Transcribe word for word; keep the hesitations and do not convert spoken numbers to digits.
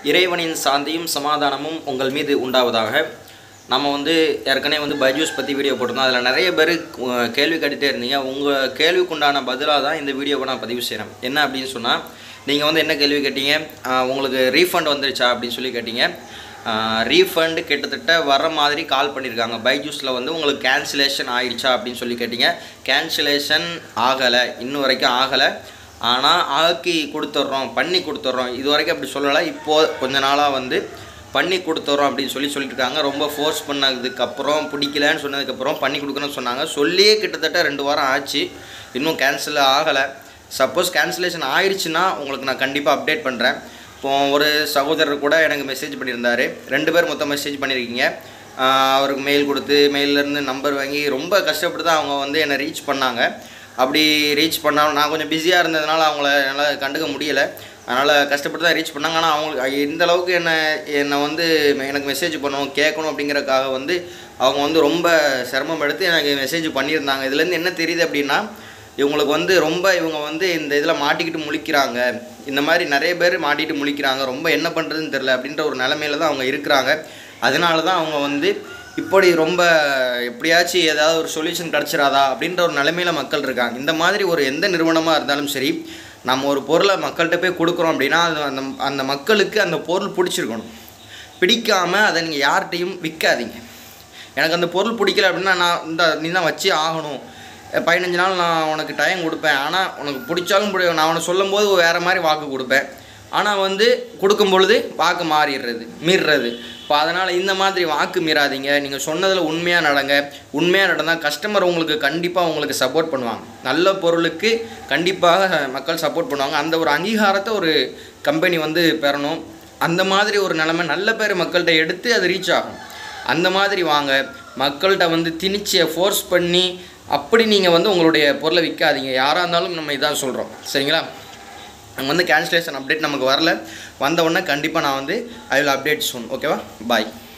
இறைவனின் சாந்தியும் சமாதானமும் உங்கள் மீது உண்டாவதாக. நம்ம வந்து ஏற்கனவே வந்து பைஜூஸ் பற்றி வீடியோ போட்டிருந்தோம். அதில் நிறைய பேர் கேள்வி கேட்டுகிட்டே இருந்தீங்க. உங்கள் கேள்விக்குண்டான பதிலாக தான் இந்த வீடியோவை நான் பதிவு செய்கிறேன். என்ன அப்படின்னு சொன்னால், நீங்கள் வந்து என்ன கேள்வி கேட்டீங்க, உங்களுக்கு ரீஃபண்ட் வந்துருச்சா அப்படின்னு சொல்லி கேட்டீங்க. ரீஃபண்டு கிட்டத்தட்ட வர மாதிரி கால் பண்ணியிருக்காங்க. பைஜூஸில் வந்து உங்களுக்கு கேன்சலேஷன் ஆகிடுச்சா அப்படின்னு சொல்லி கேட்டீங்க. கேன்சலேஷன் ஆகலை, இன்னும் வரைக்கும் ஆகலை. ஆனால் ஆக்கி கொடுத்துட்றோம், பண்ணி கொடுத்துட்றோம். இது வரைக்கும் அப்படி சொல்லலை. இப்போது கொஞ்ச நாளாக வந்து பண்ணி கொடுத்துட்றோம் அப்படின்னு சொல்லி சொல்லியிருக்காங்க. ரொம்ப ஃபோர்ஸ் பண்ணதுக்கப்புறம், பிடிக்கலன்னு சொன்னதுக்கப்புறம் பண்ணி கொடுக்குறேன்னு சொன்னாங்க. சொல்லியே கிட்டத்தட்ட ரெண்டு வாரம் ஆச்சு, இன்னும் கேன்சல் ஆகலை. சப்போஸ் கேன்சலேஷன் ஆயிடுச்சுன்னா உங்களுக்கு நான் கண்டிப்பாக அப்டேட் பண்ணுறேன். இப்போது ஒரு சகோதரர் கூட எனக்கு மெசேஜ் பண்ணியிருந்தார். ரெண்டு பேர் மொத்தம் மெசேஜ் பண்ணியிருக்கீங்க. அவருக்கு மெயில் கொடுத்து மெயிலேருந்து நம்பர் வாங்கி ரொம்ப கஷ்டப்பட்டு தான் அவங்க வந்து என்னை ரீச் பண்ணாங்க. அப்படி ரீச் பண்ணாலும் நான் கொஞ்சம் பிஸியாக இருந்ததுனால அவங்கள என்னால் கண்டுக்க முடியலை. அதனால் கஷ்டப்பட்டு தான் ரீச் பண்ணாங்க. ஆனால் அவங்களுக்கு இந்த அளவுக்கு என்னை என்னை வந்து எனக்கு மெசேஜ் பண்ணணும், கேட்கணும் அப்படிங்கிறக்காக வந்து அவங்க வந்து ரொம்ப சிரமம் எடுத்து எனக்கு மெசேஜ் பண்ணியிருந்தாங்க. இதுலேருந்து என்ன தெரியுது அப்படின்னா, இவங்களுக்கு வந்து ரொம்ப இவங்க வந்து இந்த இதில் மாட்டிக்கிட்டு முழிக்கிறாங்க. இந்த மாதிரி நிறைய பேர் மாட்டிக்கிட்டு முழிக்கிறாங்க. ரொம்ப என்ன பண்ணுறதுன்னு தெரில அப்படின்ற ஒரு நிலமையில தான் அவங்க இருக்கிறாங்க. அதனால தான் அவங்க வந்து இப்படி ரொம்ப எப்படியாச்சும் ஏதாவது ஒரு சொல்யூஷன் கிடச்சிடாதா அப்படின்ற ஒரு நிலைமையில் மக்கள் இருக்காங்க. இந்த மாதிரி ஒரு எந்த நிறுவனமாக இருந்தாலும் சரி, நம்ம ஒரு பொருளை மக்கள்கிட்ட போய் கொடுக்குறோம் அப்படின்னா அது அந்த அந்த மக்களுக்கு அந்த பொருள் பிடிச்சிருக்கணும். பிடிக்காமல் அதை நீங்கள் யார்கிட்டையும் விற்காதீங்க. எனக்கு அந்த பொருள் பிடிக்கல அப்படின்னா நான் இந்த நீ தான் வச்சே ஆகணும், பதினஞ்சு நாள் நான் உனக்கு டைம் கொடுப்பேன், ஆனால் உனக்கு பிடிச்சாலும் பிடி நான் உனக்கு சொல்லும் போது வேறு மாதிரி வாக்கு கொடுப்பேன். ஆனால் வந்து கொடுக்கும் பொழுது வாக்கு மாறிடுறது, மீறுறது. இப்போ அதனால் இந்த மாதிரி வாக்கு மீறாதீங்க. நீங்கள் சொன்னதில் உண்மையாக நடங்க. உண்மையாக நடந்தால் கஸ்டமர் உங்களுக்கு கண்டிப்பாக உங்களுக்கு சப்போர்ட் பண்ணுவாங்க. நல்ல பொருளுக்கு கண்டிப்பாக மக்கள் சப்போர்ட் பண்ணுவாங்க. அந்த ஒரு அங்கீகாரத்தை ஒரு கம்பெனி வந்து பெறணும். அந்த மாதிரி ஒரு நிலைமை நல்ல பேர் மக்கள்கிட்ட எடுத்து அது ரீச் ஆகும். அந்த மாதிரி வாங்க. மக்கள்கிட்ட வந்து திணிச்சியை ஃபோர்ஸ் பண்ணி அப்படி நீங்கள் வந்து உங்களுடைய பொருளை விற்காதீங்க. யாராக இருந்தாலும் நம்ம இதான் சொல்கிறோம், சரிங்களா? நம்ம வந்து கேன்சலேஷன் அப்டேட் நமக்கு வரல. வந்த உடனே கண்டிப்பாக நான் வந்து ஐ வில் அப்டேட் சூன். ஓகேவா? பாய்.